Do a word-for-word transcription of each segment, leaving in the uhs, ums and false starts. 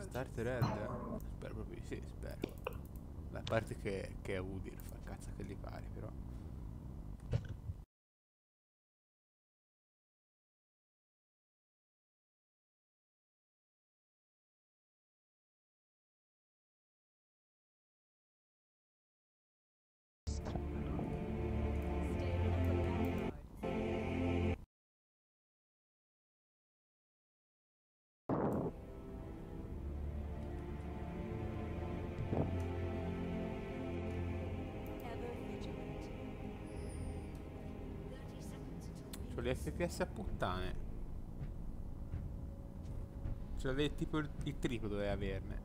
Start red? Spero proprio di sì, spero. Beh, a parte che, che è Udir, fa cazzo che gli pare, però. C'ho gli F P S a puttane. Cioè, tipo il, il triplo dovevi averne.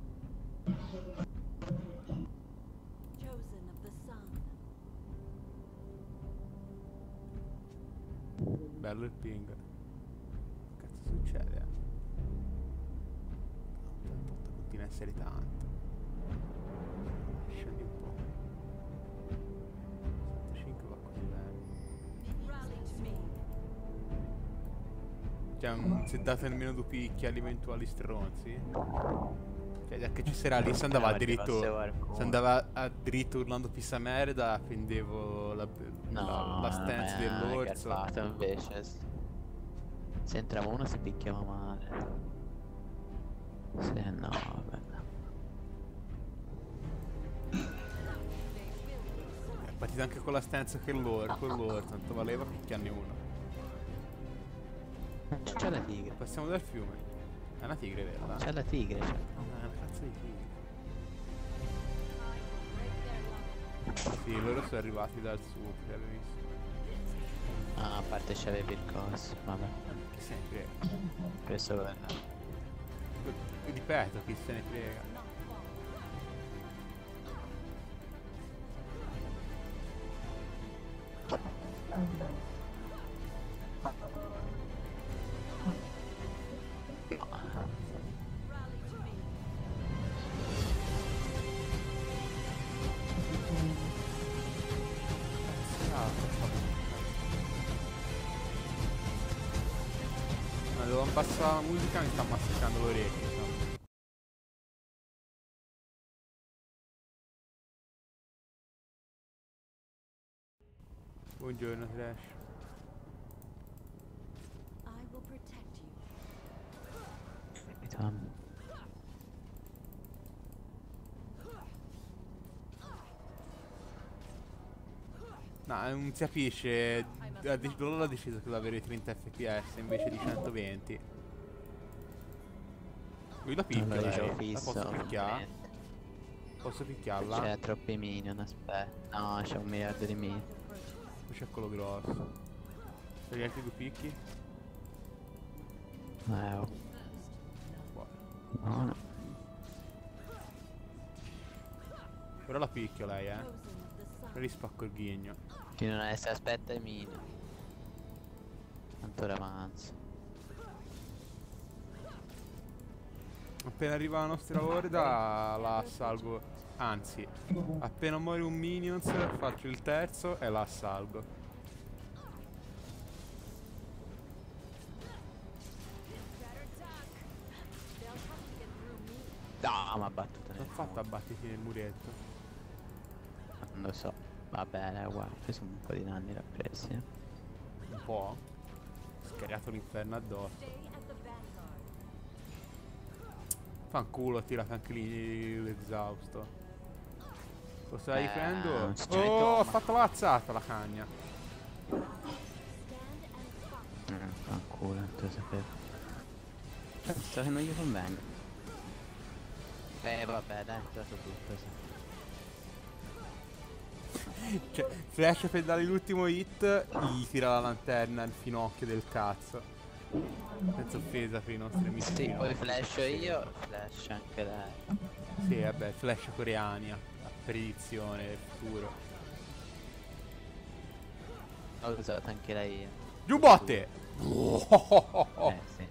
Bello il ping. Che cazzo succede? No, continua a essere tanto. Scendi un po'. settantacinque va così bene. Cioè, non si è dato nemmeno due picchi agli eventuali stronzi. Cioè, già che ci sarà lì, si andava a dritto. Si andava a dritto urlando pissa merda, prendevo la, no, la, la stance dell'orso. Garbato invece. Se entrava uno si picchiava male. Se no, vabbè. È partita anche con la stance che loro, con loro, tanto valeva picchiarne uno. C'è la tigre. Passiamo dal fiume. È una tigre vera? C'è la tigre, c'è. No, è una cazzo di tigre. Sì, loro sono arrivati dal sud, che avevo visto. Ah, a parte c'avevi il coso, vabbè. Chi se ne frega? Questo è... Ripeto, chi se ne frega. Ma devo abbassare la musica, mi sta masticando le orecchie. Buongiorno Trash. No, non si capisce. Loro ha deciso che deve avere trenta F P S invece di centoventi. Lui la picchia, allora, lei. La posso picchiare? Posso picchiarla? C'è troppi minion, aspetta. No, c'è un miliardo di minion. Poi c'è quello grosso. Per gli altri due picchi? Eh, oh. Buono. Però la picchio lei, eh. Poi gli spacco il ghigno. Chi non è, se aspetta i minion. Tanto avanza. Appena arriva la nostra orda la assalgo. Anzi, appena muore un minions faccio il terzo e la assalgo. No, ma battuta. Non ho fatto abbattiti nel muretto. Non lo so. Va bene, guarda, ho preso un po' di danni l'ha presi. Eh. Un po'? Scariato l'inferno addosso. Fanculo, ho tirato anche lì l'esausto. Cosa stai riprendo? Oh, ho fatto l'azzata la cagna. Mm, fanculo, non te lo sapevo. Penso che non gli convenga. Eh vabbè, dai, te la so tutto, sì. Cioè, Flash per dare l'ultimo hit gli tira la lanterna al finocchio del cazzo. Senza offesa per i nostri amici. Sì, poi flash io, flash anche lei. Sì, vabbè, flash coreani a predizione del futuro. Ho usato anche lei. Giù botte! Eh sì.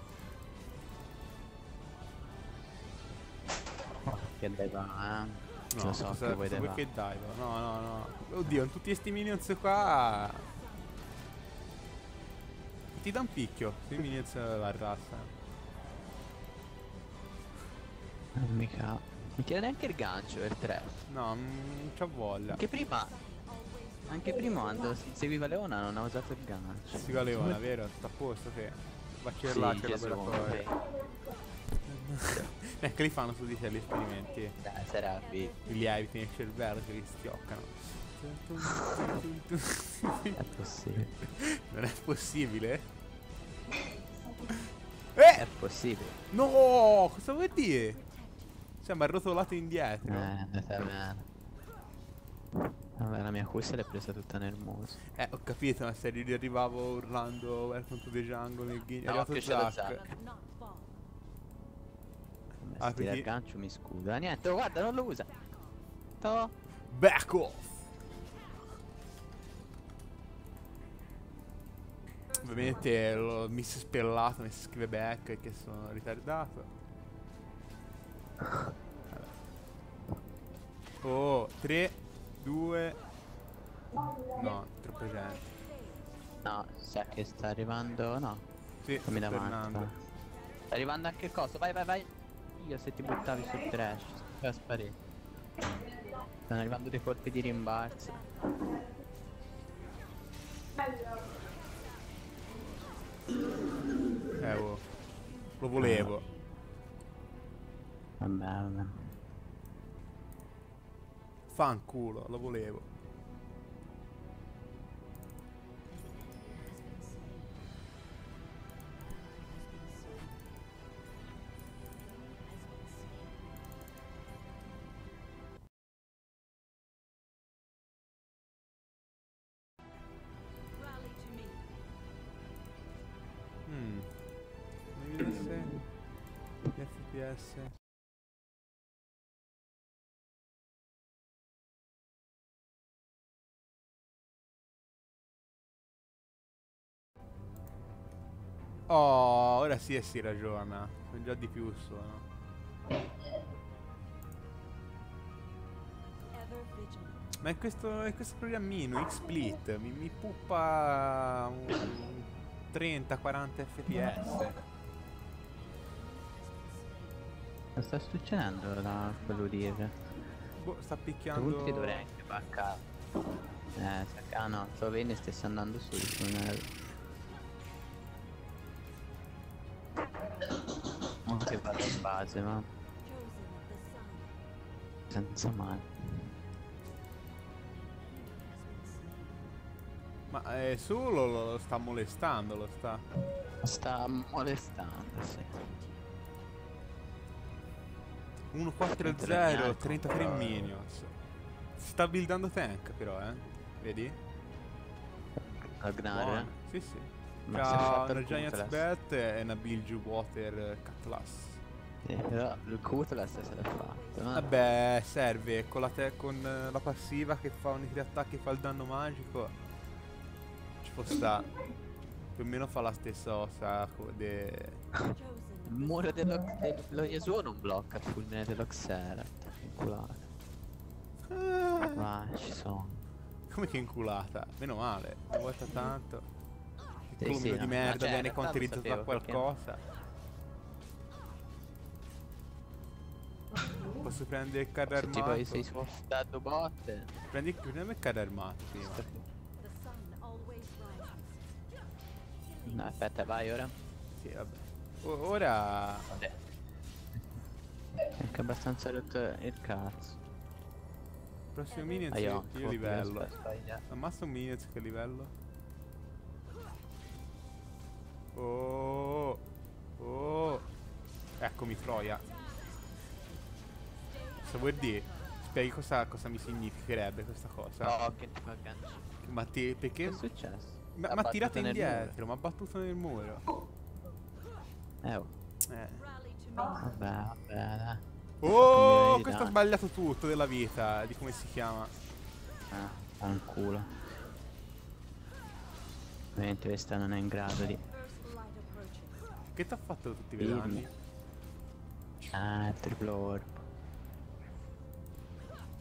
Che bella, eh. Lo so cosa, che vuoi cosa vuoi dare. che dai? No, no, no. Oddio, in tutti questi minions qua... Ti dà un picchio, se minions la razza. Non mica... Mi tira neanche il gancio per tre. No, non c'ha voglia. Anche prima... Anche prima quando si seguiva Leona non ha usato il gancio. Si va Leona, vero? Sta a posto, che... Bacci Sì, là che Gesù, laboratorio. Ecco, li fanno su di te gli esperimenti. Dai, Serafi. Li lieviti nel cervello che li schioccano. È possibile. Non è possibile? È Eh! possibile. No! Cosa vuol dire? Sembra rotolato indietro. Eh, è andata bene. Vabbè, la mia cussa l'è presa tutta nel muso. Eh, ho capito, ma se arrivavo urlando Welcome to the jungle nel ghigno. È No, arrivato che c'è lo Zack. Come Ah, si tira quindi- il gancio mi scuda. Niente, oh, guarda, non lo usa. To. Back off! Ovviamente l'ho miss spellato, mi si scrive back che sono ritardato. Vabbè. Oh, tre, due... No, troppa gente. No, sa che sta arrivando. No, Sì, fammi sto davanti. tornando. va. Sta arrivando anche il coso. Vai, vai, vai. Io se ti buttavi sul trash. Vai a sparire. Stanno arrivando dei colpi di rimbalzo. Eh, oh. Lo volevo. Vabbè, vabbè. Fanculo, lo volevo. Mm. Mi vedesse gli F P S. Oh, ora sì e si ragiona. Sono già di più sono. Ma è questo, è questo programmino, XSplit, mi, mi puppa un trenta quaranta F P S. Cosa sta succedendo da quello di Eve? Boh, sta picchiando... Tutti dovrei anche baccare. Eh, ah no, sto vedendo e stesse andando su il tunnel. Non che vado in base, ma senza male. Ma eh, solo lo, lo sta molestando, lo sta... Sta molestando, sì. uno quattro zero, trentatré minions. Si sta buildando tank però, eh. Vedi? Ragnar. Buono. Sì, sì. Ma si è C'ha fatto una il Giants Cutlass. Bet e una Bilge Water Cutlass. Sì, però il Cutlass se l'ha fatto, no? Vabbè, serve con la, te con eh, la passiva che fa uniti attacchi e fa il danno magico. Ci può sta. Più o meno fa la stessa ossa co- de... Il muro dello, dello Yasuo non blocca il fulmine dell'Oxerath. Inculato. Ah, Vai, ci sono. come che inculata? Meno male. Una volta tanto. Il Sì, culmino sì, di no, merda ma cioè, in viene realtà lo counterizzato da sapevo, perché- qualcosa. Posso prendere il carro Se tipo armato? sei spostato botte. Prendi prendiamo il carro armato prima. No, aspetta, vai ora. Sì, vabbè. O- ora... Vabbè. È anche abbastanza rotto il cazzo. Prossimo minion Ah, sì, io, che livello? aspetta, sbagliato. Ammazza un minion che livello? Oh, oh. Eccomi Troia. Cosa vuol dire? Spieghi cosa, cosa mi significherebbe questa cosa? No, che ti fa gancio. Ma ti, perché? Che è successo? Ma Ha ma battuto tirate nel indietro, mi ha battuto nel muro. muro. Eh, oh. Eh. Vabbè, vabbè, dai. Oh, Cambiare di questo ha danno. sbagliato tutto della vita, di come si chiama. Ah, fanculo. Ovviamente questa non è in grado di... Che ti ha fatto tutti i Dimmi. danni? Ah, il triplo orb.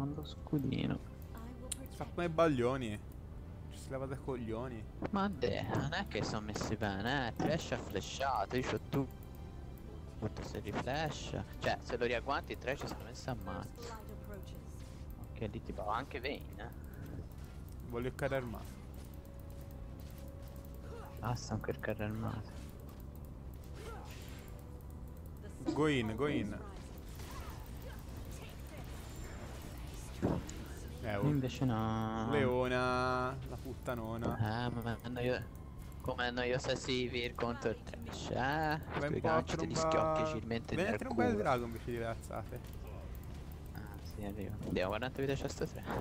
non lo scudino. Fa come i baglioni. Ci si leva dai coglioni. Ma de, non è che sono messi bene, eh. Trash ha flashato, io c'ho tu. Tutto se riflasha. Cioè, se lo riagguanti, Trash sono messo a mazzo. Ok, lì tipo anche Vayne, eh. Voglio il carro armato. Basta anche il carro armato. Go in, go in. Eh, oh. Invece no. Leona, la puttanona. Eh, ma no, io... Come noiosa Sivir contro il Trash, eh? Vai Quei un po' ganci a te li tromba- schiocchi agilmente Vieni a nel trombare il culo. drago invece di le alzate. Ah, sì, arrivo. Andiamo, quanta vita c'ha sto tre?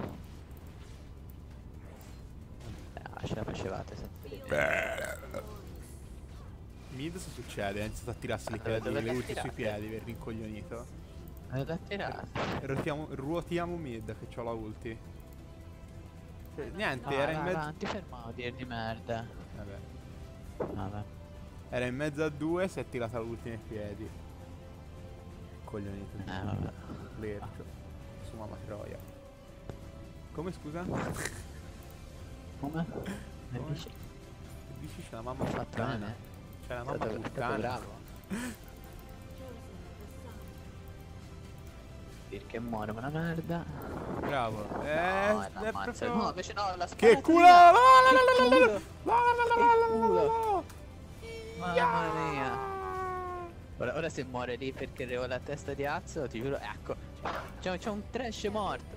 Ah, ce la facevate sempre. Mid cosa succede? Ha iniziato a tirarsi le, Ah, dove- piedi, dove le l'ha ulti sui tirate? piedi per rincoglionito. L'ho tirato. Ruotiamo, ruotiamo mid che c'ho la ulti. Cioè, niente, Ah, era in vai mezzo. avanti, fermo, dir di merda. Vabbè. Vabbè. Era in mezzo a due, si è tirata l'ulti nei piedi. Coglionito. Eh, vabbè. Lercio. Su mamma troia. Come scusa? Come? Mi Come? dici? Dici c'è la mamma Fatto puttana. bene? C'è la È mamma stato- è stato puttana. bravo. Perché muore una merda. Bravo. Eh, No, è l'ammazza. proprio- No, invece no, la Che spada culo! prima. La, la, la, la, Che la, la, culo. la, la, la, la, la, Che culo. la, la. Mamma mia. Ora, ora se muore lì perché avevo la testa di azzo, ti giuro, ecco. C'è c'è un trash morto.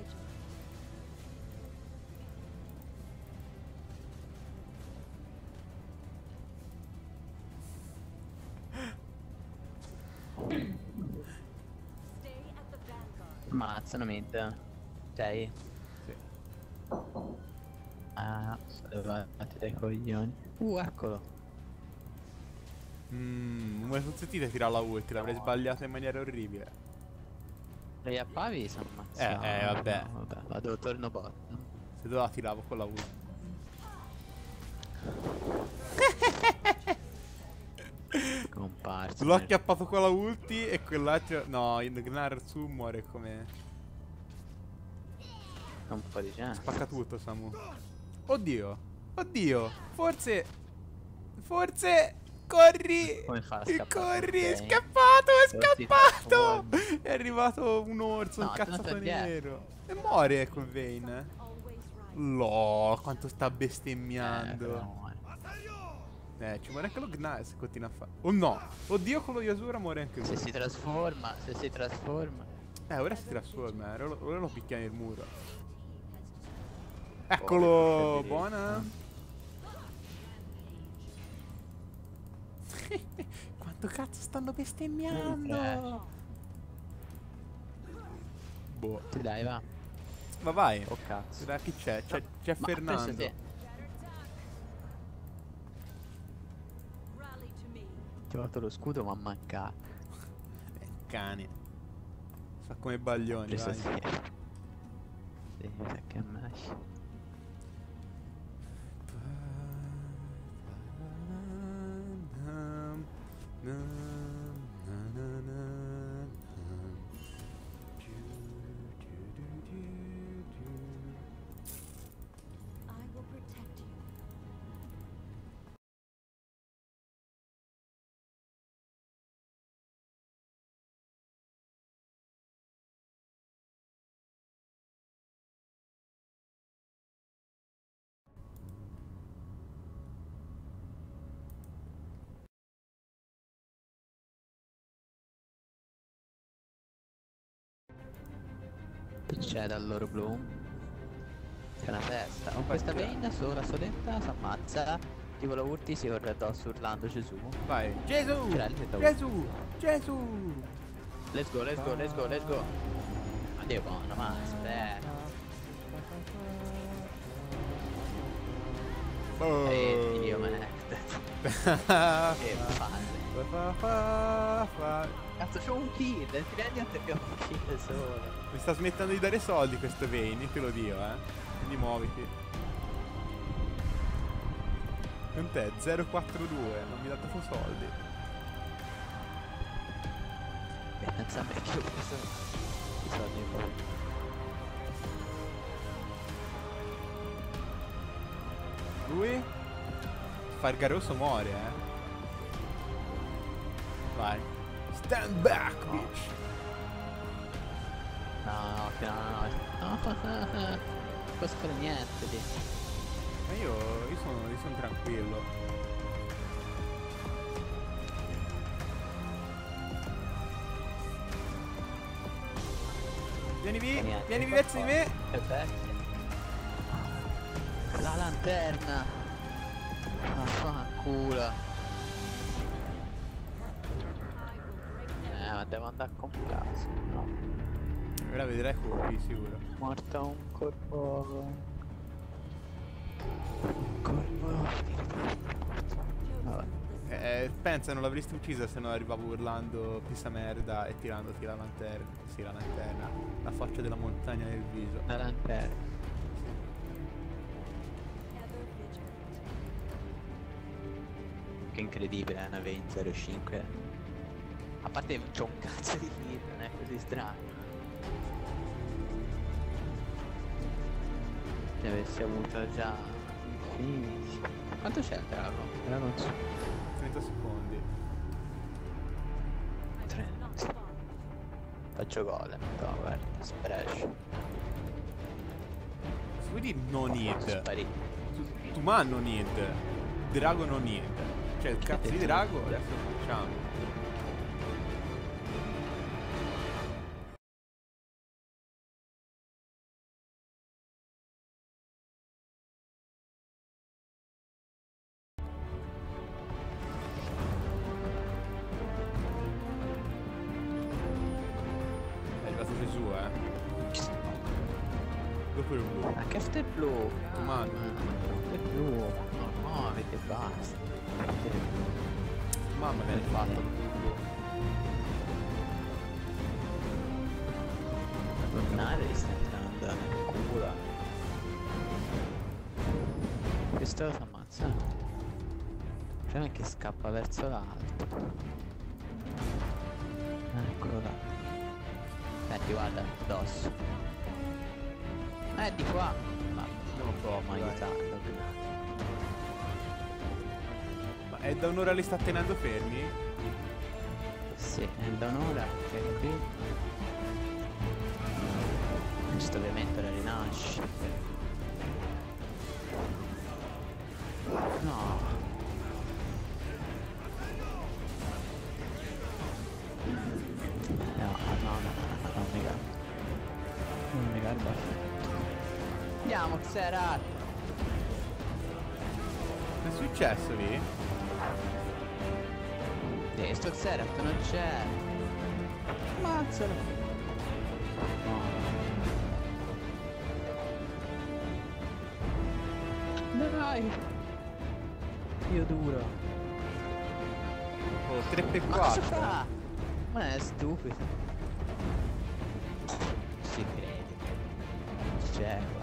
Ammazzano mid. Sei. Sì. Ah, sono levati dai coglioni. Uh, eccolo. Mmm, come sono sentite tirare la ulti, l'avrei sbagliata in maniera orribile. Lei a Pavi si ammazza. Eh, eh, vabbè. No, vabbè, vado, torno bot. Se dove la tiravo con la ulti. Comparso. L'ho acchiappato con la ulti e quell'altro. No, il Gnar su muore come. Un po' di gente. Spacca tutto, Samu. Oddio. Oddio. Forse. Forse. Corri. Come fa a scappare? Corri, è Ok. scappato, è Forse scappato. fa- È arrivato un orso, No, un tanto cazzato è dietro. nero. E muore con Vayne. Lo, quanto sta Eh, bestemmiando. però muore. Eh, ci muore anche lo Gnar se continua a fare. Oh no. Oddio, con lo Yasura muore anche lui. Se si trasforma, se si trasforma. Eh, ora si trasforma, eh. Ora, ora lo picchia nel muro. Oh, Eccolo, che buona. Quanto cazzo stanno bestemmiando? Boh. Sì, dai, va. Ma vai. Oh cazzo. Da chi c'è? C'è, c'è Ma Fernando. pensa te. Ti ho fatto lo scudo ma ha mancato. Eh, cane. Fa come baglioni, Preso vai. sì. Sì, mi sa che è meglio. I will protect you. Che c'è dal loro Bloom? C'è una testa. Con questa Vayne sola soletta si ammazza. Tipo la ulti si corre addosso urlando Gesù. Vai. Gesù! Ce l'ha il tetto. Gesù! Gesù! Let's go, let's go, let's go, let's go. Ma Dio buono, ma aspetta. Oh. E io me ne. Che palle. Fa, fa, fa. Cazzo c'ho un kill, ti rendi conto che ho un kill solo. Mi sta smettendo di dare soldi questo Vayne, te lo dico, eh. Quindi muoviti. Quant'è? zero quattro due, non mi dà dato soldi. E pensa a me che ho preso i soldi poi. lui. Spargaroso muore, eh. Vai. Stand back, No. bitch. No, no, no, no. Non posso fare niente lì. Ma io, io sono, io sono tranquillo. Vieni vi, Niente, vieni vi verso di me. Che bello. La lanterna. Ma fanculo. Eh, ma devo andare con casa. No. Ora vedrai colpi, sicuro. Morta un corpo. Un corpo. Vabbè. Eh, pensa, non l'avresti uccisa se no arrivavo urlando pisa merda e tirandoti la lanterna. Sì, la lanterna. La faccia della montagna nel viso. La lanterna. Che incredibile, è una V in zero cinque. A parte c'ho un cazzo di hit, non è così strano. Se avessi avuto già finish. Quanto c'è il drago? Il drago su trenta secondi. trenta. Faccio golem, no, guarda, splash. Se vuoi dire no need. Sparì. Tu, tu ma no need. Drago no need. Cioè il cazzo di drago adesso lo facciamo. È arrivato Gesù, eh. Dopo il blu. Ma che sta blu? Umano. Che blu? No, no, avete basta. Mamma me l'hai fatto il blu. La tornare sta entrando nel culo. Questo lo fa ammazzare. Il problema è che scappa verso l'alto. Eccolo là. Senti, guarda, addosso. Eh, di qua. Ma non lo può mai Dai. aiutarlo. Ma è da un'ora li sta tenendo fermi? Sì, è da un'ora che è qui. Questo ovviamente la rinasce. No. No, no, no, no, non mi garba. Non mi garba. Andiamo, Xerath! Che è successo lì? Eh, sto Xerath non c'è. Ammazzalo. No. Dai. Io duro. Oh, tre per Ma cosa quattro. fa? Ma è stupido. Si crede. Cieco.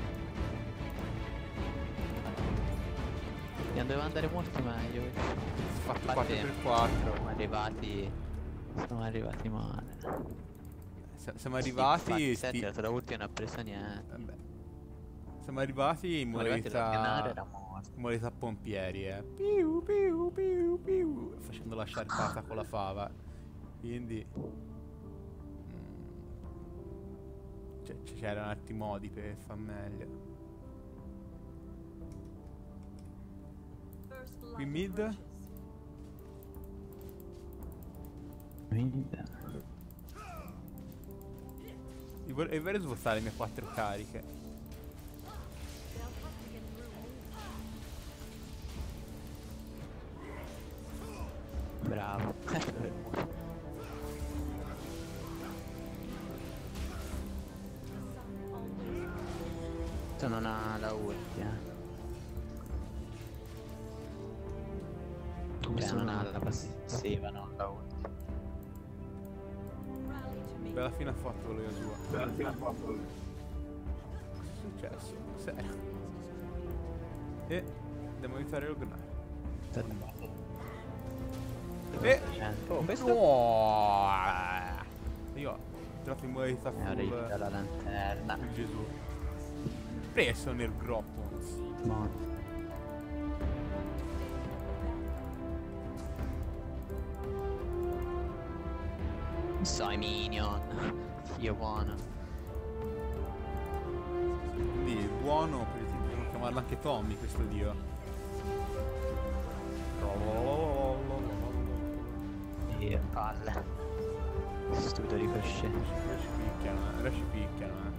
Ne doveva andare molto meglio. Fatto A quattro parte- per quattro. Siamo arrivati. Siamo arrivati male. S- Siamo arrivati. Sì, sti- infatti, la ultima non ha preso niente. Vabbè. Siamo arrivati in Siamo arrivati da Pianare, era modalità. morto. Modalità pompieri, eh. Piu, piu, piu, piu. Facendo la sciarpata con la fava. Quindi. mm, cioè, c- c'erano altri modi per far meglio. Qui mid. E vor- e vorrei svuotare le mie quattro cariche. Bravo. Questo non ha la ulti, eh. Cioè, non ha la passiva, non la ulti. Beh, alla fine ha fatto lo Yasuo. Beh, alla fine ha fatto lo Cosa è successo? Serio? E dobbiamo aiutare lo Gnare. E Oh, questo no! Io ho entrato in modalità è arrivata full, la lanterna. full Gesù. Preso nel groppo. No. Sai minion. Dio buono. Quindi buono, possiamo chiamarlo anche Tommy questo dio. Dio, palle. Stupido ricochet. Ora ci picchiano, eh. Ora ci picchiano, eh.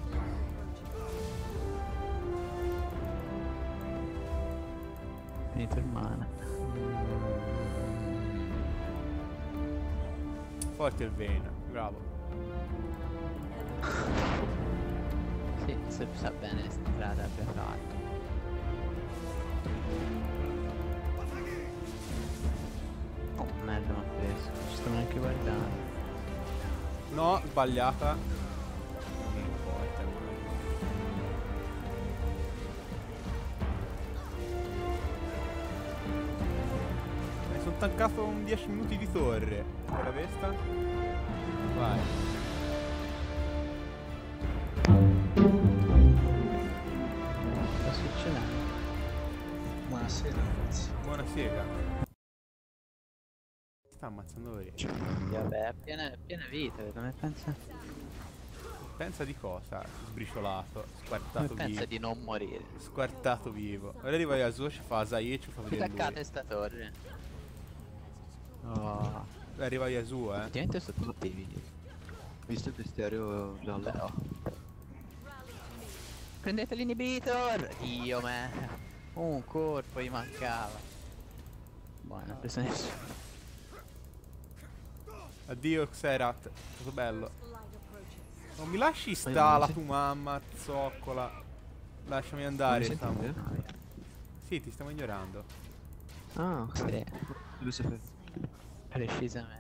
Finito il mana. Forte il Vayne, bravo. Sì, se sa bene strada abbia fatto. Oh merda, ma preso. Ci sto neanche guardando. No, sbagliata. Non importa. Mi sono tancato un dieci minuti di torre. Per la vesta. Vai. Sta succedendo? Buonasera ragazzi. Buonasera. Sta ammazzando ore. Vabbè, è piena, è piena vita, come pensa? Pensa di cosa? Sbriciolato, Come squartato pensa vivo. di non morire? Squartato vivo. Ora arriva Yasuo, ci fa Asahi e ci fa vedere Attaccate lui. sta torre. Oh, Arriva Yasuo, eh. ultimamente sono tutti vivi. Visto il bestiario giallo? Però. Prendete l'inhibitor! Dio me. Un colpo gli mancava. Buono, ha preso nessuno. Addio Xerath, è stato bello. Non mi lasci Ma sta io la non tua mamma, zoccola. Lasciami andare, Mi Samu. sentite? Sì, ti stiamo ignorando. Ah, sì. Dove sei? Precisamente.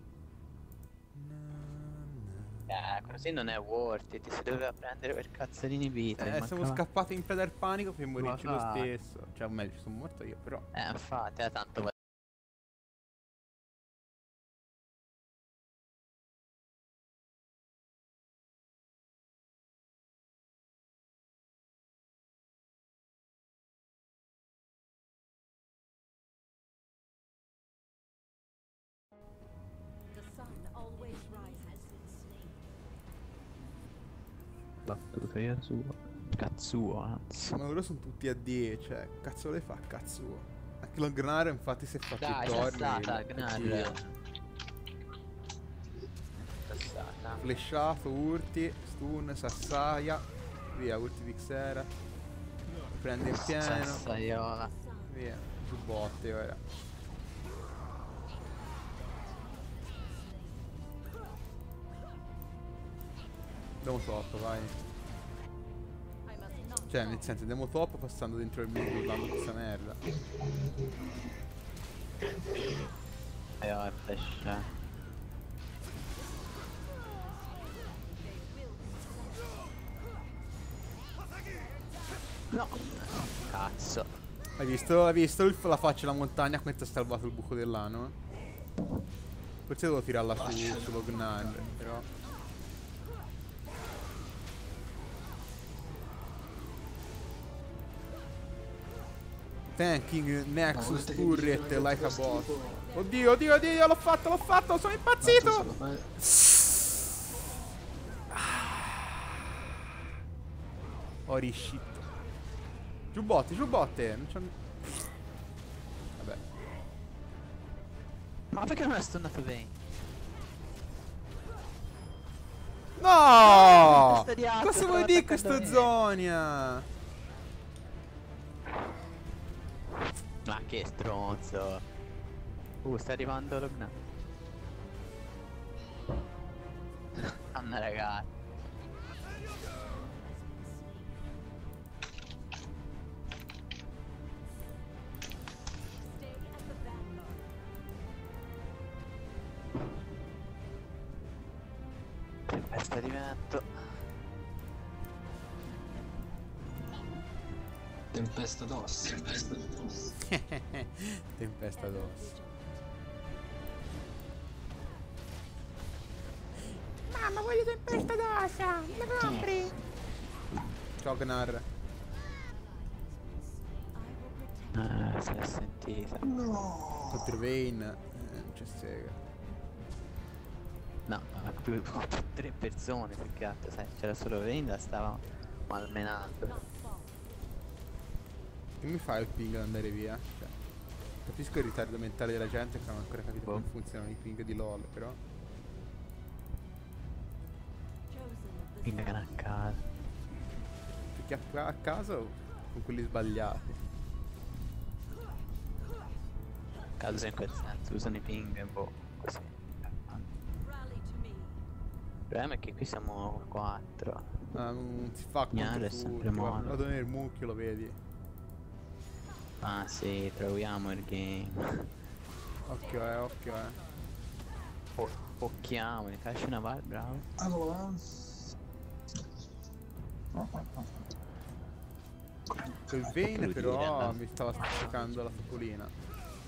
Eh, così non è worth it, si doveva prendere per cazzo l'inhibitor. Eh, siamo mancava- scappati in preda al panico per morirci lo va. stesso. Cioè, o meglio, ci sono morto io, però. Eh, infatti, eh, tanto va- The sun always rises. Battuta io su. Cazzuo, anzi. Ma loro sono tutti a D, cioè, cazzo le fa, cazzo. Anche lo Gnar infatti si è fatto Dai, il c'è torno. stata, il- Gnar. sì. C'è stata. Flesciato, urti, stun, sassaia. Via, urti di Xera. Prende il pieno. Sassaiola. Via, su botte ora. Andiamo top, vai. I must not. Cioè, nel senso, andiamo top passando dentro il muro urlando questa merda. E ho il flash. No. Cazzo. Hai visto? Hai visto il- la faccia della montagna come ti ha salvato il buco dell'ano? Forse devo tirarla su, sullo Gnar, però. Tanking Nexus Turret like a boss. Oddio, oddio, oddio, l'ho fatto, l'ho fatto, sono impazzito! Holy shit. Giù botte, giù botte. Non c'ho... Vabbè. Ma perché non è stunnato bene? No! Testa di acqua, Cosa stava vuoi dire attaccando questo me. Zonia? Ma che stronzo. Uh, sta arrivando Logna. Anna ragazzi. Stay at the vanguard. Tempesta di vento. Tempesta d'ossa. Tempesta d'ossa. Tempesta d'osso. Mamma, voglio tempesta d'ossa! Me la compri? Ciao Gnar. I will protect. Ah, si è sentita. No. Contro Vayne. Eh, non c'è sega. No, ma più tre persone più che altro, sai, c'era solo Venda, stava malmenando. Not far. Che mi fa il ping ad andare via? Cioè, capisco il ritardo mentale della gente che non ha ancora capito Boh. come funzionano i ping di LOL, però. Chosen of the Quindi che a casa. Perché a, a caso con quelli sbagliati. Caso in quel senso, usano i ping e boh, così. rally to me. Il problema è che qui siamo quattro. Ah, non si fa Gnare contro è sempre tutti. mono. Vado nel mucchio, lo vedi. Ah sì, proviamo il game. Occhio eh, occhio eh. Po- Pocchiamo, ne casci una val, bravo. Allora. Quel Vayne crudele, però no? mi stava stuzzicando la focolina.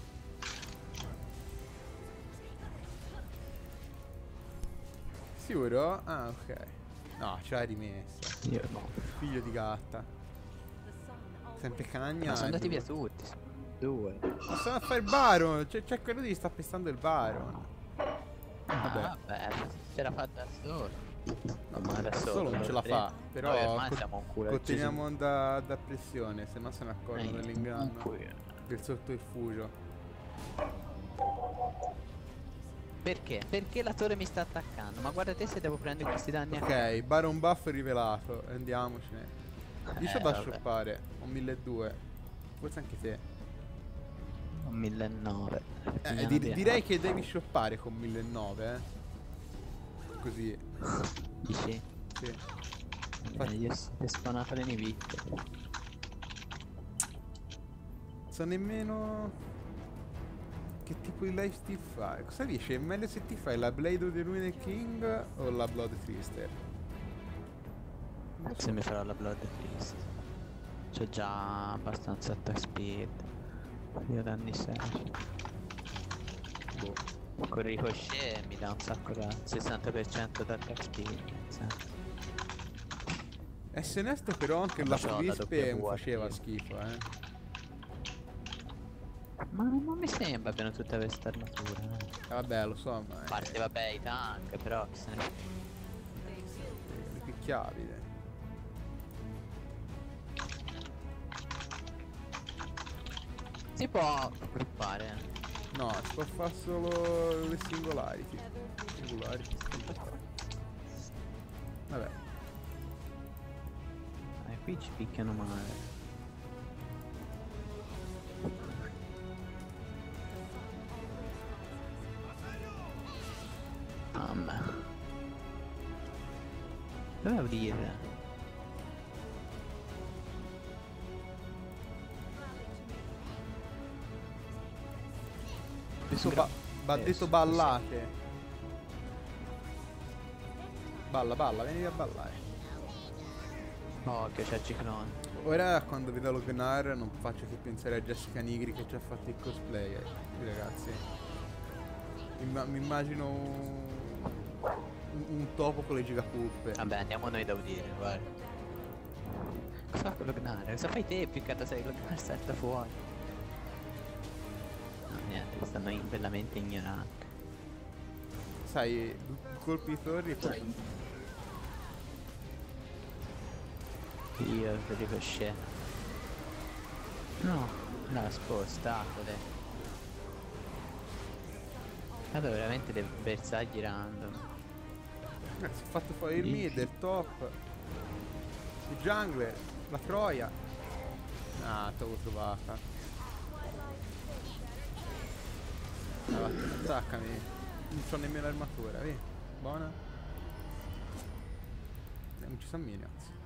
Sicuro? Ah ok. No, ce l'hai rimessa. Io no. Figlio di gatta. The sun always Sempre cagna. Ma sono andati e via due. tutti, sono due. Ma sono a fare il Baron. C'è, c'è quello di sta pestando il Baron. Ah, Vabbè. vabbè, ce l'ha fatta da solo. No, Ma da solo non ce la tre. fa. Però Noi ormai co- siamo un culo. conteniamo da, da pressione, se no se ne accorgono Eh, dell'inganno. comunque. Del sottoiffugio. Perché? Perché la torre mi sta attaccando? Ma guarda te se devo prendere questi danni a Ok, Baron buff rivelato. Andiamocene. Io so Eh, da vabbè. shoppare. Ho milleduecento. Forse anche te. Un millenovecento. Eh, di- direi che devi shoppare con millenovecento, eh. Così. Dici? Sì. Eh, io ho spawnato le mie vite. So nemmeno che tipo di lifesteal fai. Cosa dice? È meglio se ti fai la Blade of the Ruined King o la Blood Twister? Non lo so. Se mi farò la Blood Fist. C'ho già abbastanza attack speed. Io danni sei. Boh. Con ricochet mi dà un sacco da sessanta per cento d'attack speed. Sì. Essere onesto però anche Ma la c'ho la Wisp W mi faceva io. schifo, eh. Ma non mi sembra abbiano tutte queste armature. eh. Eh, Vabbè, lo so, ma A è- parte vabbè i tank, però chi se ne frega. le picchiavi. dai. Si può gruppare. eh. No, si può fare solo le singolarity. Singularity. Vabbè. Eh, qui ci picchiano male. Mamma. Dovevo dire. Adesso ba- va Eh, detto sì, ballate. Balla, balla, vieni a ballare. Oh, che c'è il ciclone. Ora quando vedo Lognar non faccio che pensare a Jessica Nigri che ci ha fatto il cosplay, eh, ragazzi. Imma- mi immagino un, un- un topo con le gigacuppe. Vabbè, andiamo noi da udire, guarda. Cosa fa con Lognar? Cosa fai te più che sei Lognar salta fuori? No, niente, stanno in- bellamente ignoranti. Sai, due colpi di torri e poi... Io per ricochet. No, l'ha spostato lei. Allora veramente dei bersagli random. Eh, si è fatto fuori il mid, il top, il jungler, la troia. Ah, t'avevo trovata. Ah, attaccami. Non c'ho nemmeno l'armatura, vedi? Buona. Eh, Non ci sono minions.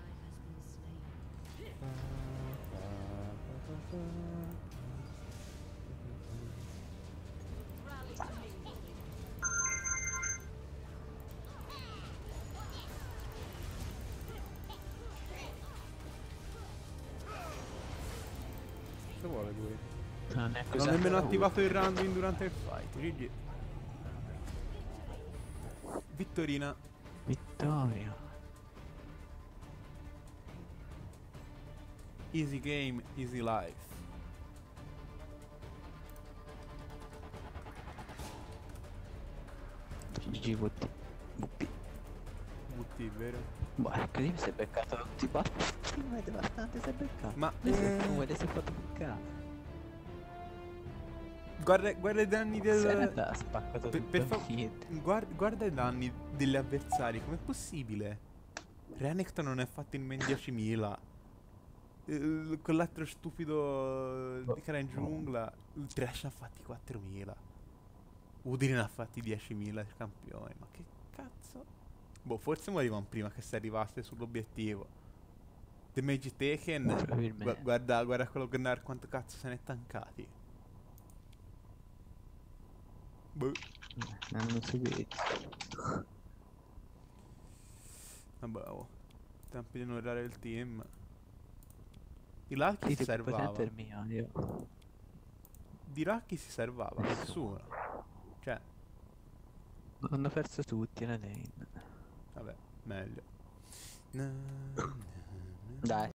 Cosa vuole lui? Non è Non così. ho nemmeno attivato il random durante il fight. G G. Vittorina. Vittoria. Easy game, easy life. G G V T. Sì, vero? Boh, ecco, io mi si è beccato tutti i boss. Ma è devastante, si è beccato. Ma Lui si è, eh, come, si è fatto beccare. guarda, guarda i danni del... Senna ha spaccato Per, tutto per il favore, kit. guarda, guarda i danni degli avversari, com'è possibile? Renekton non è fatto in meno diecimila. Eh, Quell'altro stupido eh, che era in giungla, il Trash ha fatti quattromila. Udine ne ha fatti diecimila il campione, ma che cazzo? Boh, forse morivano prima che si arrivasse sull'obiettivo. The Mage Taken, gu- Probabilmente. guarda, guarda quello Gunnar quanto cazzo se ne è tankati. Boh. Eh, non so che. Vabbè, oh. Tempo di onorare il team. Di là chi Sì, si tipo servava? potente il mio, io. Di là chi si servava? Nessuno. Cioè, Hanno perso tutti la lane. vabbè, meglio. Na, na, na, Dai,